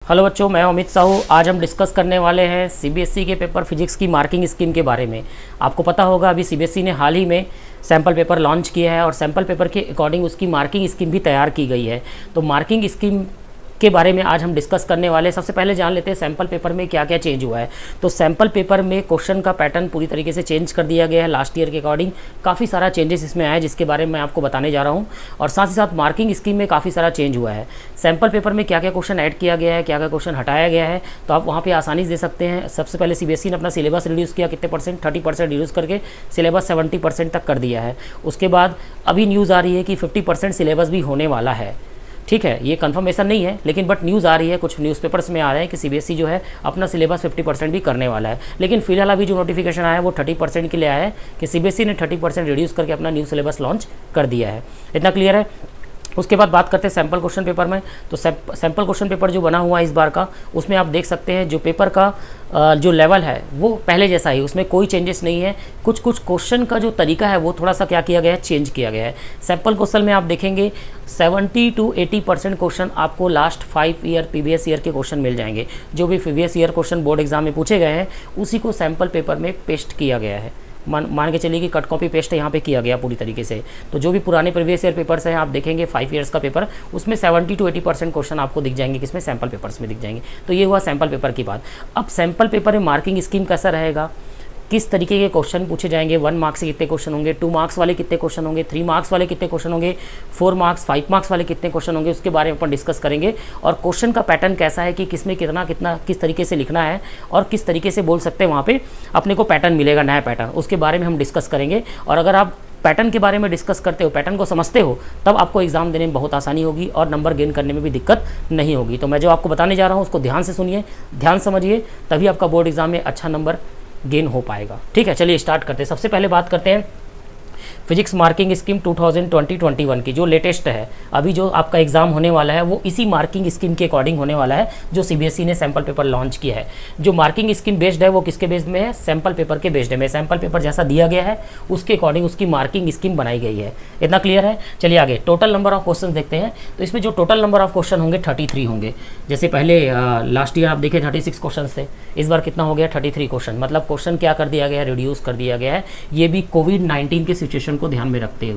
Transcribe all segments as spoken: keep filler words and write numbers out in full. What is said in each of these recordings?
Hello बच्चों, मैं अमित साहू। आज हम डिस्कस करने वाले हैं सीबीएसई के पेपर फिजिक्स की मार्किंग स्कीम के बारे में। आपको पता होगा अभी सीबीएसई ने हाल ही में सैम्पल पेपर लॉन्च किया है और सैम्पल पेपर के अकॉर्डिंग उसकी मार्किंग स्कीम भी तैयार की गई है। तो मार्किंग स्कीम के बारे में आज हम डिस्कस करने वाले हैं। सबसे पहले जान लेते हैं सैम्पल पेपर में क्या क्या चेंज हुआ है। तो सैम्पल पेपर में क्वेश्चन का पैटर्न पूरी तरीके से चेंज कर दिया गया है। लास्ट ईयर के अकॉर्डिंग काफ़ी सारा चेंजेस इसमें आया है, जिसके बारे में मैं आपको बताने जा रहा हूं। और साथ ही साथ मार्किंग स्कीम में काफ़ी सारा चेंज हुआ है। सैम्पल पेपर में क्या क्या क्वेश्चन ऐड किया गया है, क्या क्या क्वेश्चन हटाया गया है, तो आप वहाँ पर आसानी से दे सकते हैं। सबसे पहले सीबीएसई ने अपना सिलेबस रिड्यूस किया, कितने परसेंट, थर्टी परसेंट रिड्यूस करके सिलेबस सेवेंटी परसेंट तक कर दिया है। उसके बाद अभी न्यूज़ आ रही है कि फिफ्टी परसेंट सिलेबस भी होने वाला है। ठीक है, ये कंफर्मेशन नहीं है, लेकिन बट न्यूज़ आ रही है, कुछ न्यूज़पेपर्स में आ रहे हैं कि सीबीएसई जो है अपना सिलेबस फिफ्टी परसेंट भी करने वाला है। लेकिन फिलहाल अभी जो नोटिफिकेशन आया है वो थर्टी परसेंट के लिए आया है कि सीबीएसई ने थर्टी परसेंट रिड्यूस करके अपना न्यू सिलेबस लॉन्च कर दिया है। इतना क्लियर है। उसके बाद बात करते हैं सैम्पल क्वेश्चन पेपर में। तो सैम्पल क्वेश्चन पेपर जो बना हुआ है इस बार का, उसमें आप देख सकते हैं जो पेपर का जो लेवल है वो पहले जैसा ही, उसमें कोई चेंजेस नहीं है। कुछ कुछ क्वेश्चन का जो तरीका है वो थोड़ा सा क्या किया गया है, चेंज किया गया है। सैम्पल क्वेश्चन में आप देखेंगे seventy to eighty percent question आपको last five year previous year के क्वेश्चन मिल जाएंगे। जो भी previous year question board exam में पूछे गए हैं उसी को सैम्पल पेपर में पेस्ट किया गया है। मान मान के चलिए कि कट कॉपी पेस्ट यहाँ पे किया गया पूरी तरीके से। तो जो भी पुराने प्रीवियस ईयर पेपर्स हैं आप देखेंगे फाइव इयर्स का पेपर, उसमें seventy to eighty percent question आपको दिख जाएंगे, किसमें, सैम्पल पेपर्स में दिख जाएंगे। तो ये हुआ सैम्पल पेपर की बात। अब सैम्पल पेपर में मार्किंग स्कीम कैसा रहेगा, किस तरीके के क्वेश्चन पूछे जाएंगे, वन मार्क्स से कितने क्वेश्चन होंगे, टू मार्क्स वाले कितने क्वेश्चन होंगे, थ्री मार्क्स वाले कितने क्वेश्चन होंगे, फोर मार्क्स फाइव मार्क्स वाले कितने क्वेश्चन होंगे, उसके बारे में अपन डिस्कस करेंगे। और क्वेश्चन का पैटर्न कैसा है कि किसमें कितना कितना किस तरीके से लिखना है और किस तरीके से बोल सकते हैं वहाँ पे अपने को पैटर्न मिलेगा, नया पैटर्न, उसके बारे में हम डिस्कस करेंगे। और अगर आप पैटर्न के बारे में डिस्कस करते हो, पैटर्न को समझते हो, तब आपको एग्जाम देने में बहुत आसानी होगी और नंबर गेन करने में भी दिक्कत नहीं होगी। तो मैं जो आपको बताने जा रहा हूँ उसको ध्यान से सुनिए, ध्यान समझिए, तभी आपका बोर्ड एग्जाम में अच्छा नंबर गेन हो पाएगा। ठीक है, चलिए स्टार्ट करते हैं। सबसे पहले बात करते हैं physics marking scheme two thousand twenty twenty one की, जो लेटेस्ट है। अभी जो आपका एग्जाम होने वाला है वो इसी मार्किंग स्कीम के अकॉर्डिंग होने वाला है जो सीबीएसई ने सैम्पल पेपर लॉन्च किया है। जो मार्किंग स्कीम बेस्ड है वो किसके बेस्ड में है, सैम्पल पेपर के बेस्ड में। सैम्पल पेपर जैसा दिया गया है उसके अकॉर्डिंग उसकी मार्किंग स्कीम बनाई गई है। इतना क्लियर है। चलिए आगे टोटल नंबर ऑफ क्वेश्चन देखते हैं। तो इसमें जो टोटल नंबर ऑफ क्वेश्चन होंगे थर्टी थ्री होंगे। जैसे पहले लास्ट ईयर आप देखें थर्टी सिक्स क्वेश्चन थे, इस बार कितना हो गया, थर्टी थ्री क्वेश्चन। मतलब क्वेश्चन क्या कर दिया गया है, रिड्यूस कर दिया गया है। ये भी कोविड नाइन्टीन के सिचुएशन को ध्यान में रखते हुए,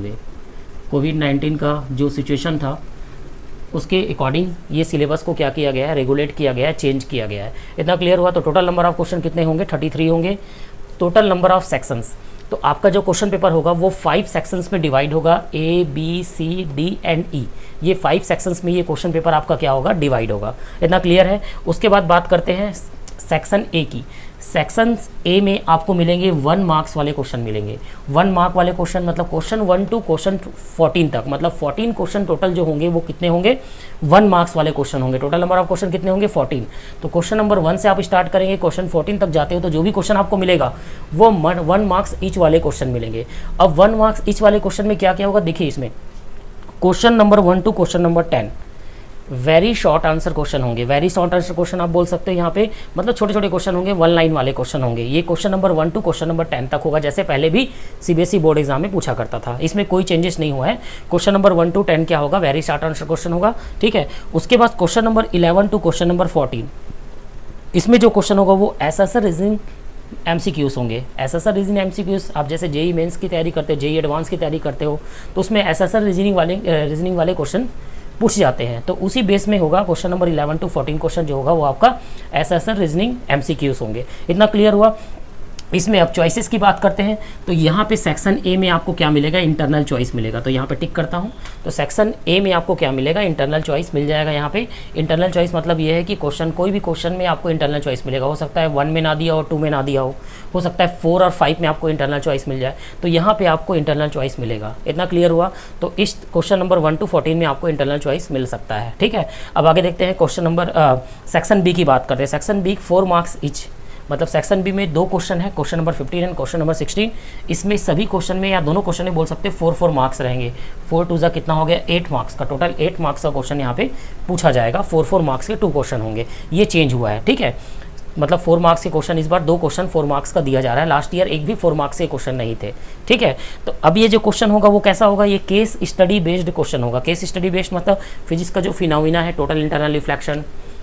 कोविड नाइन्टीन का जो सिचुएशन था उसके अकॉर्डिंग ये सिलेबस को क्या किया गया है, रेगुलेट किया गया है, चेंज किया गया है। इतना क्लियर हुआ। तो टोटल नंबर ऑफ क्वेश्चन कितने होंगे, थर्टी थ्री होंगे। टोटल नंबर ऑफ सेक्शंस, तो आपका जो क्वेश्चन पेपर होगा वो फाइव सेक्शंस में डिवाइड होगा, A B C D and E. ये फाइव सेक्शंस में ये क्वेश्चन पेपर आपका क्या होगा, डिवाइड होगा। इतना क्लियर है। उसके बाद बात करते हैं सेक्शन ए की। सेक्शन ए में आपको मिलेंगे वन मार्क्स वाले क्वेश्चन मिलेंगे। वन मार्क वाले क्वेश्चन मतलब question one to question fourteen तक, मतलब फोर्टीन क्वेश्चन टोटल जो होंगे वो कितने होंगे, वन मार्क्स वाले क्वेश्चन होंगे। टोटल नंबर ऑफ क्वेश्चन कितने होंगे, फोर्टीन। तो क्वेश्चन नंबर वन से आप स्टार्ट करेंगे, क्वेश्चन फोर्टीन तक जाते हो तो जो भी क्वेश्चन आपको मिलेगा वो वन मार्क्स ईच वाले क्वेश्चन मिलेंगे। अब वन मार्क्स ईच वाले क्वेश्चन में क्या क्या होगा, देखिए इसमें question number one to question number ten very short answer question होंगे। वेरी शॉर्ट आंसर क्वेश्चन आप बोल सकते हो यहाँ पे, मतलब छोटे छोटे क्वेश्चन होंगे, वन लाइन वाले क्वेश्चन होंगे। ये question number one to question number ten तक होगा, जैसे पहले भी सीबीएसई बोर्ड एग्जाम में पूछा करता था। इसमें कोई चेंजेस नहीं हुआ है। Question number one to ten क्या होगा, वेरी शॉर्ट आंसर क्वेश्चन होगा। ठीक है। उसके बाद question number eleven to question number fourteen, इसमें जो क्वेश्चन होगा वो ऐसा सा रीजनिंग एमसीक्यूज होंगे। ऐसा सा रीजनिंग एमसीक्यूज, आप जैसे जेई मेंस की तैयारी करते हो, जेई एडवांस की तैयारी करते हो, तो उसमें ऐसा सा रीजनिंग वाले रीजनिंग वाले क्वेश्चन पूछ जाते हैं। तो उसी बेस में होगा question number eleven to fourteen question जो होगा वो आपका ऐसा ऐसा रीजनिंग एमसीक्यूज होंगे। इतना क्लियर हुआ। इसमें अब चॉइसेस की बात करते हैं। तो यहाँ पे सेक्शन ए में आपको क्या मिलेगा, इंटरनल चॉइस मिलेगा। तो यहाँ पे टिक करता हूँ। तो सेक्शन ए में आपको क्या मिलेगा, इंटरनल चॉइस मिल जाएगा। यहाँ पे इंटरनल चॉइस मतलब ये है कि क्वेश्चन, कोई भी क्वेश्चन में आपको इंटरनल चॉइस मिलेगा। हो सकता है वन में ना दिया हो, टू में ना दिया हो हो सकता है फोर और फाइव में आपको इंटरनल चॉइस मिल जाए। तो यहाँ पे आपको इंटरनल चॉइस मिलेगा। इतना क्लियर हुआ। तो इस question number one to fourteen में आपको इंटरनल चॉइस मिल सकता है। ठीक है। अब आगे देखते हैं क्वेश्चन नंबर सेक्शन बी की बात करते हैं। Section B four marks each, मतलब सेक्शन बी में दो क्वेश्चन है, question number fifteen and question number sixteen. इसमें सभी क्वेश्चन में या दोनों क्वेश्चन में बोल सकते हैं फोर फोर मार्क्स रहेंगे। फोर टू जा कितना हो गया, एट मार्क्स का। टोटल एट मार्क्स का क्वेश्चन यहाँ पे पूछा जाएगा। फोर फोर मार्क्स के टू क्वेश्चन होंगे। ये चेंज हुआ है। ठीक है। मतलब फोर मार्क्स के क्वेश्चन इस बार दो क्वेश्चन फोर मार्क्स का दिया जा रहा है। लास्ट ईयर एक भी फोर मार्क्स के क्वेश्चन नहीं थे। ठीक है। तो अब ये जो क्वेश्चन होगा वो कैसा होगा, ये केस स्टडी बेस्ड क्वेश्चन होगा। केस स्टडी बेस्ड मतलब फिजिक्स का जो फिनोमिना है, total internal reflection,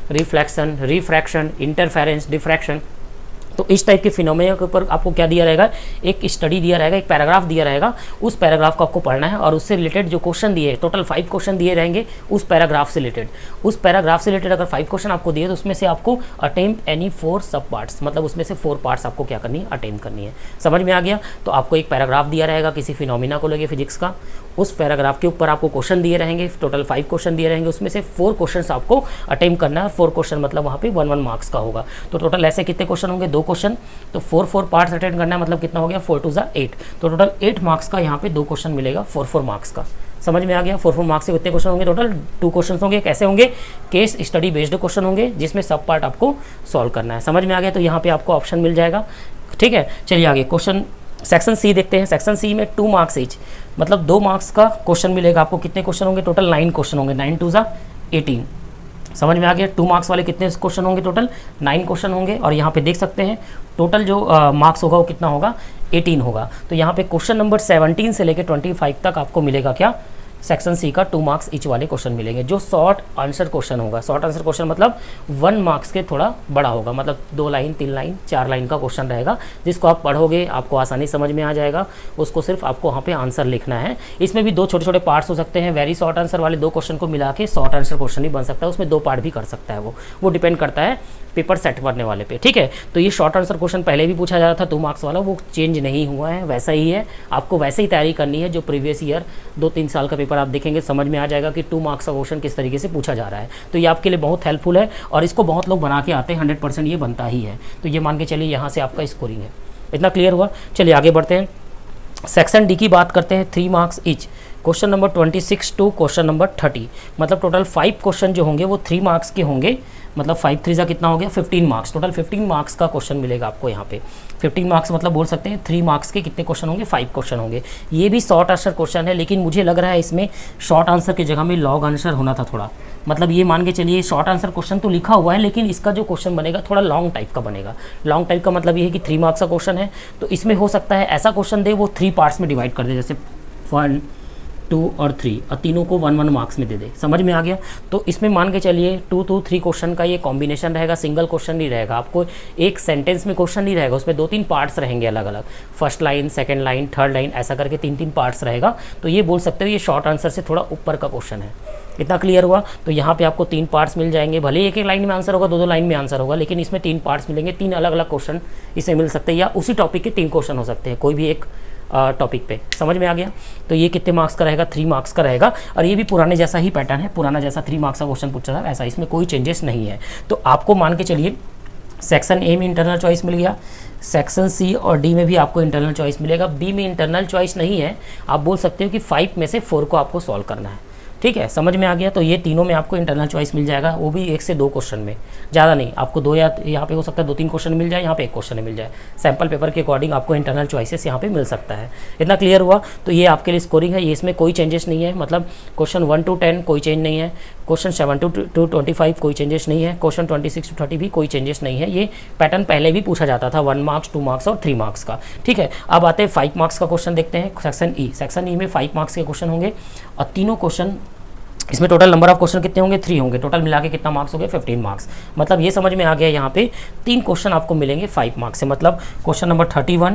reflection, refraction, interference, diffraction. तो इस टाइप के फिनोमेना के ऊपर आपको क्या दिया रहेगा, एक स्टडी दिया रहेगा, एक पैराग्राफ दिया रहेगा, उस पैराग्राफ को आपको पढ़ना है और उससे रिलेटेड जो क्वेश्चन दिए, टोटल फाइव क्वेश्चन दिए रहेंगे उस पैराग्राफ से रिलेटेड। उस पैराग्राफ से रिलेटेड अगर फाइव क्वेश्चन आपको दिए तो उसमें से आपको attempt any four sub parts, मतलब उसमें से फोर पार्ट्स आपको क्या करनी है, अटेम्प्ट करनी है। समझ में आ गया। तो आपको एक पैराग्राफ दिया रहेगा किसी फिनोमेना को लेके फिजिक्स का, उस पैराग्राफ के ऊपर आपको क्वेश्चन दिए रहेंगे, टोटल फाइव क्वेश्चन दिए रहेंगे, उसमें से फोर क्वेश्चन आपको अटेम्प्ट करना है। फोर क्वेश्चन मतलब वहाँ पे वन वन मार्क्स का होगा। तो टोटल ऐसे कितने क्वेश्चन होंगे, दो क्वेश्चन, तो फोर फोर पार्ट्स अटेंड करना है, मतलब कितना हो गया, फोर टू जा एट। तो टोटल एट मार्क्स का यहाँ पे दो क्वेश्चन मिलेगा, फोर फोर मार्क्स का। समझ में आ गया। फोर फोर मार्क्स से कितने क्वेश्चन होंगे, टोटल टू क्वेश्चन होंगे। कैसे होंगे, केस स्टडी बेस्ड क्वेश्चन होंगे जिसमें सब पार्ट आपको सॉल्व करना है। समझ में आ गया। तो यहाँ पे आपको ऑप्शन मिल जाएगा। ठीक है, चलिए आगे क्वेश्चन सेक्शन सी देखते हैं। सेक्शन सी में टू मार्क्स ईच, मतलब दो मार्क्स का क्वेश्चन मिलेगा आपको। कितने क्वेश्चन होंगे, टोटल नाइन क्वेश्चन होंगे, नाइन टू जा एटीन। समझ में आ गया। टू मार्क्स वाले कितने क्वेश्चन होंगे, टोटल नाइन क्वेश्चन होंगे। और यहाँ पे देख सकते हैं टोटल जो मार्क्स होगा वो कितना होगा, एटीन होगा। तो यहाँ पे क्वेश्चन नंबर सेवनटीन से लेकर ट्वेंटी फाइव तक आपको मिलेगा क्या, सेक्शन सी का टू मार्क्स ईच वाले क्वेश्चन मिलेंगे, जो शॉर्ट आंसर क्वेश्चन होगा। शॉर्ट आंसर क्वेश्चन मतलब वन मार्क्स के थोड़ा बड़ा होगा, मतलब दो लाइन, तीन लाइन, चार लाइन का क्वेश्चन रहेगा, जिसको आप पढ़ोगे आपको आसानी समझ में आ जाएगा। उसको सिर्फ आपको वहाँ पे आंसर लिखना है। इसमें भी दो छोटे छोटे पार्ट्स हो सकते हैं। वेरी शॉर्ट आंसर वाले दो क्वेश्चन को मिला के शॉर्ट आंसर क्वेश्चन ही बन सकता है। उसमें दो पार्ट भी कर सकता है, वो वो डिपेंड करता है पेपर सेट करने वाले पे। ठीक है, तो ये शॉर्ट आंसर क्वेश्चन पहले भी पूछा जा रहा था टू मार्क्स वाला, वो चेंज नहीं हुआ है, वैसा ही है। आपको वैसे ही तैयारी करनी है जो प्रीवियस ईयर दो तीन साल का पेपर आप देखेंगे, समझ में आ जाएगा कि टू मार्क्स का क्वेश्चन किस तरीके से पूछा जा रहा है। तो ये आपके लिए बहुत हेल्पफुल है और इसको बहुत लोग बना के आते हैं, हंड्रेड परसेंट ये बनता ही है। तो ये मान के चलिए यहाँ से आपका स्कोरिंग है। इतना क्लियर हुआ। चलिए आगे बढ़ते हैं। सेक्शन डी की बात करते हैं। Three marks each, question number twenty six to question number thirty, मतलब टोटल फाइव क्वेश्चन जो होंगे वो थ्री मार्क्स के होंगे। मतलब फाइव थ्री जा कितना हो गया, fifteen marks. Total fifteen marks का क्वेश्चन मिलेगा आपको यहाँ पे। फिफ्टीन मार्क्स मतलब बोल सकते हैं थ्री मार्क्स के कितने क्वेश्चन होंगे, फाइव क्वेश्चन होंगे। ये भी शॉर्ट आंसर क्वेश्चन है, लेकिन मुझे लग रहा है इसमें शॉर्ट आंसर की जगह में लॉन्ग आंसर होना था थोड़ा। मतलब ये मान के चलिए शॉर्ट आंसर क्वेश्चन तो लिखा हुआ है, लेकिन इसका जो क्वेश्चन बनेगा थोड़ा लॉन्ग टाइप का बनेगा। लॉन्ग टाइप का मतलब ये है कि थ्री मार्क्स का क्वेश्चन है, तो इसमें हो सकता है ऐसा क्वेश्चन दे वो थ्री पार्ट्स में डिवाइड कर दे, जैसे वन टू और थ्री, और तीनों को वन वन मार्क्स में दे दे। समझ में आ गया। तो इसमें मान के चलिए टू टू थ्री क्वेश्चन का ये कॉम्बिनेशन रहेगा, सिंगल क्वेश्चन नहीं रहेगा। आपको एक सेंटेंस में क्वेश्चन नहीं रहेगा, उसमें दो तीन पार्ट्स रहेंगे अलग अलग, first line, second line, third line, ऐसा करके तीन तीन पार्ट्स रहेगा। तो ये बोल सकते हो ये शॉर्ट आंसर से थोड़ा ऊपर का क्वेश्चन है। इतना क्लियर हुआ। तो यहाँ पे आपको तीन पार्ट्स मिल जाएंगे, भले एक एक लाइन में आंसर होगा, दो दो लाइन में आंसर होगा, लेकिन इसमें तीन पार्ट्स मिलेंगे। तीन अलग अलग क्वेश्चन इसे मिल सकते हैं, या उसी टॉपिक के तीन क्वेश्चन हो सकते हैं, कोई भी एक टॉपिक पे। समझ में आ गया। तो ये कितने मार्क्स का रहेगा, थ्री मार्क्स का रहेगा। और ये भी पुराने जैसा ही पैटर्न है, पुराना जैसा थ्री मार्क्स का क्वेश्चन पूछा था ऐसा, इसमें कोई चेंजेस नहीं है। तो आपको मान के चलिए सेक्शन ए में इंटरनल चॉइस मिल गया, सेक्शन सी और डी में भी आपको इंटरनल चॉइस मिलेगा। बी में इंटरनल चॉइस नहीं है, आप बोल सकते हो कि फाइव में से फोर को आपको सॉल्व करना है। ठीक है, समझ में आ गया। तो ये तीनों में आपको इंटरनल चॉइस मिल जाएगा, वो भी एक से दो क्वेश्चन में, ज़्यादा नहीं। आपको दो या यहाँ पे हो सकता है दो तीन क्वेश्चन मिल जाए, यहाँ पे एक क्वेश्चन मिल जाए। सैम्पल पेपर के अकॉर्डिंग आपको इंटरनल चॉइसेस यहाँ पे मिल सकता है। इतना क्लियर हुआ। तो ये आपके लिए स्कोरिंग है, ये इसमें कोई चेंजेस नहीं है। मतलब क्वेश्चन वन टू टेन कोई चेंज नहीं है, question seven to to twenty five कोई चेंजेस नहीं है, question twenty six to thirty भी कोई चेंजेस नहीं है। ये पैटर्न पहले भी पूछा जाता था, वन मार्क्स, टू मार्क्स और थ्री मार्क्स का। ठीक है, अब आते हैं फाइव मार्क्स का क्वेश्चन देखते हैं। सेक्शन ई, सेक्शन ई में फाइव मार्क्स के क्वेश्चन होंगे और तीनों क्वेश्चन, इसमें टोटल नंबर ऑफ क्वेश्चन कितने होंगे, थ्री होंगे। टोटल मिला के कितना मार्क्स हो गए, फिफ्टीन मार्क्स। मतलब ये समझ में आ गया, यहाँ पे तीन क्वेश्चन आपको मिलेंगे फाइव मार्क्स से। मतलब question number thirty one,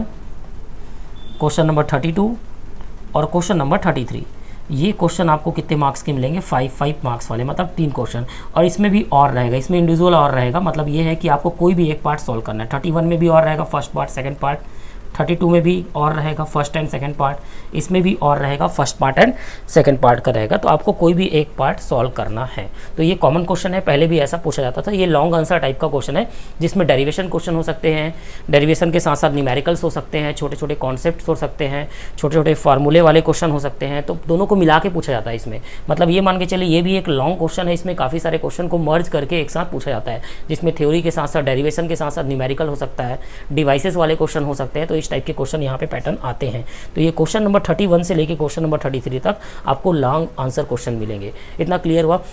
question number thirty two और क्वेश्चन नंबर थर्टी थ्री। ये क्वेश्चन आपको कितने मार्क्स के मिलेंगे, फाइव फाइव मार्क्स वाले, मतलब तीन क्वेश्चन। और इसमें भी और रहेगा, इसमें इंडिविजुअल और रहेगा। मतलब ये है कि आपको कोई भी एक पार्ट सॉल्व करना है। थर्टी वन में भी और रहेगा, first part, second part. Thirty two में भी और रहेगा, फर्स्ट एंड सेकंड पार्ट। इसमें भी और रहेगा, first part and second part का रहेगा। तो आपको कोई भी एक पार्ट सॉल्व करना है। तो ये कॉमन क्वेश्चन है, पहले भी ऐसा पूछा जाता था। ये लॉन्ग आंसर टाइप का क्वेश्चन है, जिसमें डेरिवेशन क्वेश्चन हो सकते हैं, डेरिवेशन के साथ साथ न्यूमेरिकल्स हो सकते हैं, छोटे छोटे कॉन्सेप्ट्स हो सकते हैं, छोटे छोटे फार्मूले वाले क्वेश्चन हो सकते हैं। तो दोनों को मिला के पूछा जाता है इसमें। मतलब ये मान के चलिए ये भी एक लॉन्ग क्वेश्चन है, इसमें काफ़ी सारे क्वेश्चन को मर्ज करके एक साथ पूछा जाता है, जिसमें थ्योरी के साथ साथ डेरिवेशन के साथ साथ न्यूमेरिकल हो सकता है, डिवाइसेस वाले क्वेश्चन हो सकते हैं। तो इस टाइप के क्वेश्चन यहाँ पैटर्न आते हैं। तो ये क्वेश्चन नंबर थर्टी वन से लेके क्वेश्चन नंबर थर्टी थ्री तक आपको लॉन्ग आंसर क्वेश्चन मिलेंगे। इतना क्लियर हुआ।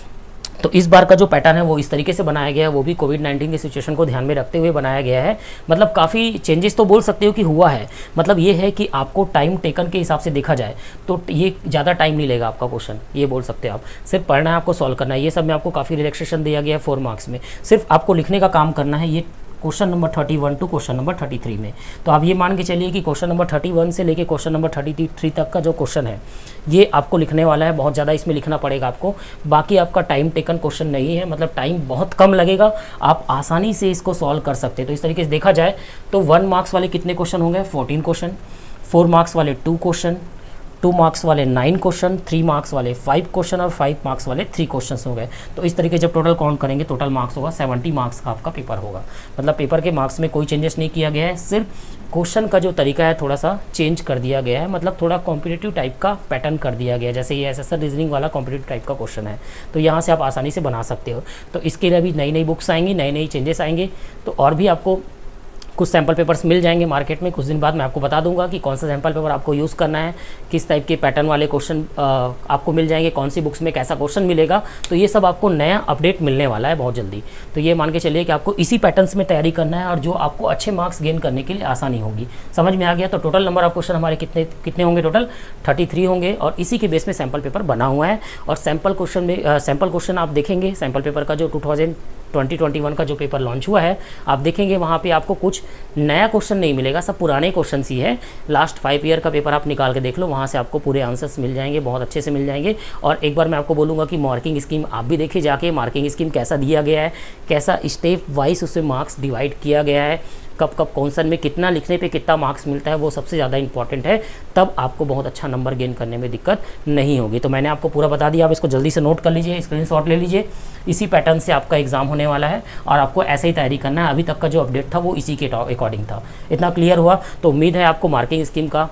तो इस बार का जो पैटर्न है वो इस तरीके से बनाया गया है, वो भी कोविड नाइन्टीन की सिचुएशन को ध्यान में रखते हुए बनाया गया है। मतलब काफ़ी चेंजेस तो बोल सकते हो कि हुआ है। मतलब ये है कि आपको टाइम टेकन के हिसाब से देखा जाए तो ये ज़्यादा टाइम नहीं लेगा आपका क्वेश्चन, ये बोल सकते हो आप। सिर्फ पढ़ना है, आपको सॉल्व करना है। ये सब में आपको काफ़ी रिलैक्सेशन दिया गया है फोर मार्क्स में। सिर्फ आपको लिखने का काम करना है ये question number thirty one to question number thirty three में। तो आप ये मान के चलिए कि क्वेश्चन नंबर थर्टी वन से लेके क्वेश्चन नंबर थर्टी थ्री तक का जो क्वेश्चन है ये आपको लिखने वाला है। बहुत ज़्यादा इसमें लिखना पड़ेगा आपको, बाकी आपका टाइम टेकन क्वेश्चन नहीं है, मतलब टाइम बहुत कम लगेगा, आप आसानी से इसको सॉल्व कर सकते हैं। तो इस तरीके से देखा जाए तो वन मार्क्स वाले कितने क्वेश्चन होंगे, फोर्टीन क्वेश्चन, फोर मार्क्स वाले टू क्वेश्चन, टू मार्क्स वाले नाइन क्वेश्चन, थ्री मार्क्स वाले फाइव क्वेश्चन और फाइव मार्क्स वाले थ्री क्वेश्चन हो गए। तो इस तरीके जब टोटल काउंट करेंगे टोटल मार्क्स होगा सेवेंटी मार्क्स का आपका पेपर होगा। मतलब पेपर के मार्क्स में कोई चेंजेस नहीं किया गया है, सिर्फ क्वेश्चन का जो तरीका है थोड़ा सा चेंज कर दिया गया है। मतलब थोड़ा कॉम्पिटिटिव टाइप का पैटर्न कर दिया गया है, जैसे ये एसएससी रीजनिंग वाला कॉम्पिटिटिव टाइप का क्वेश्चन है, तो यहाँ से आप आसानी से बना सकते हो। तो इसके लिए अभी नई नई बुक्स आएंगी, नई नई चेंजेस आएंगे, तो और भी आपको कुछ सैम्पल पेपर्स मिल जाएंगे मार्केट में। कुछ दिन बाद मैं आपको बता दूंगा कि कौन सा सैम्पल पेपर आपको यूज़ करना है, किस टाइप के पैटर्न वाले क्वेश्चन आपको मिल जाएंगे, कौन सी बुक्स में कैसा क्वेश्चन मिलेगा। तो ये सब आपको नया अपडेट मिलने वाला है बहुत जल्दी। तो ये मान के चलिए कि आपको इसी पैटर्न्स में तैयारी करना है और जो आपको अच्छे मार्क्स गेन करने के लिए आसानी होगी। समझ में आ गया? तो टोटल नंबर ऑफ क्वेश्चन हमारे कितने कितने होंगे, टोटल थर्टी थ्री होंगे और इसी के बेस में सैम्पल पेपर बना हुआ है। और सैम्पल क्वेश्चन में सैम्पल क्वेश्चन आप देखेंगे सैम्पल पेपर का जो two thousand twenty twenty one का जो पेपर लॉन्च हुआ है, आप देखेंगे वहाँ पे आपको कुछ नया क्वेश्चन नहीं मिलेगा, सब पुराने क्वेश्चन ही है। लास्ट फाइव ईयर का पेपर आप निकाल के देख लो, वहाँ से आपको पूरे आंसर्स मिल जाएंगे, बहुत अच्छे से मिल जाएंगे। और एक बार मैं आपको बोलूँगा कि मार्किंग स्कीम आप भी देखिए जाके, मार्किंग स्कीम कैसा दिया गया है, कैसा स्टेप वाइज उससे मार्क्स डिवाइड किया गया है, कब कब क्वेश्चन में कितना लिखने पे कितना मार्क्स मिलता है, वो सबसे ज़्यादा इंपॉर्टेंट है। तब आपको बहुत अच्छा नंबर गेन करने में दिक्कत नहीं होगी। तो मैंने आपको पूरा बता दिया, आप इसको जल्दी से नोट कर लीजिए, स्क्रीनशॉट ले लीजिए। इसी पैटर्न से आपका एग्जाम होने वाला है और आपको ऐसे ही तैयारी करना है। अभी तक का जो अपडेट था वो इसी के अकॉर्डिंग था। इतना क्लियर हुआ? तो उम्मीद है आपको मार्किंग स्कीम का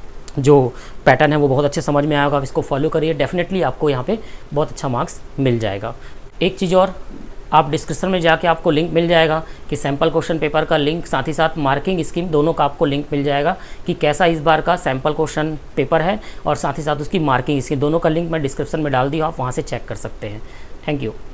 जो पैटर्न है वो बहुत अच्छे समझ में आएगा। आप इसको फॉलो करिए, डेफिनेटली आपको यहाँ पे बहुत अच्छा मार्क्स मिल जाएगा। एक चीज़ और, आप डिस्क्रिप्शन में जाके आपको लिंक मिल जाएगा कि सैम्पल क्वेश्चन पेपर का लिंक, साथ ही साथ मार्किंग स्कीम, दोनों का आपको लिंक मिल जाएगा कि कैसा इस बार का सैम्पल क्वेश्चन पेपर है और साथ ही साथ उसकी मार्किंग स्कीम, दोनों का लिंक मैं डिस्क्रिप्शन में डाल दिया, आप वहाँ से चेक कर सकते हैं। Thank you.